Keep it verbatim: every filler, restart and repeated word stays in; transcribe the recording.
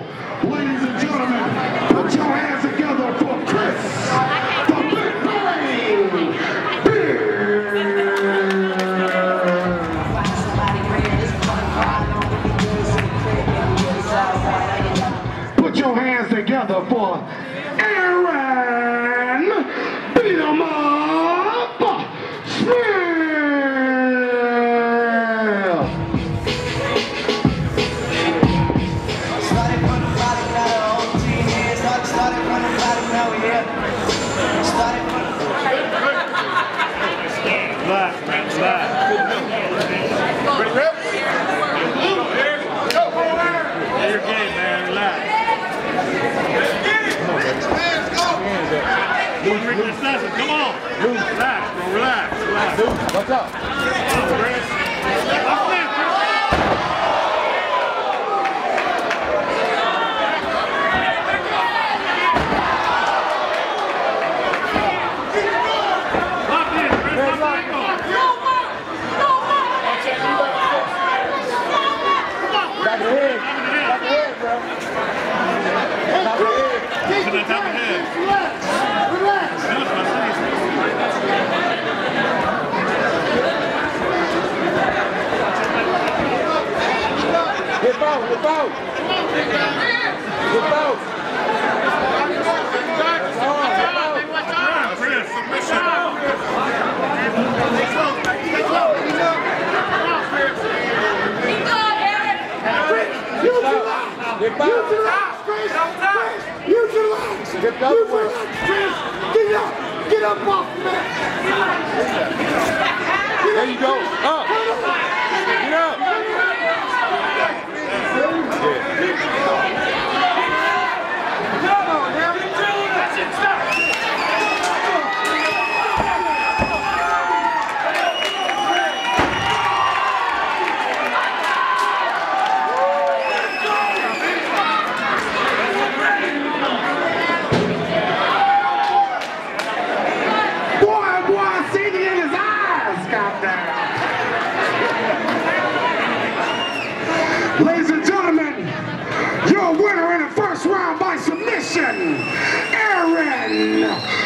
Ladies and gentlemen, put your hands together for Chris, the Big Brain. Put your hands together for Aaron. Beat 'em up. Smith. Relax, man, relax. Yeah, you're game, man, relax. Chric, your session, come on. Relax, bro, relax, relax. What's up? Chris. Lock in, Chris. Back of the head. Back of the head, bro. Back of the head. To the top of the head. Relax. Relax. Hip out, hip out. Hip out. Chris, submission. Hip out. Chris. Use your legs. Hip out. Use your legs, Chris. Get up. Get up off the mat. There you go. Up. Get up. Come on now. That's it. Stop. Ladies and gentlemen, your winner in the first round by submission, Aaron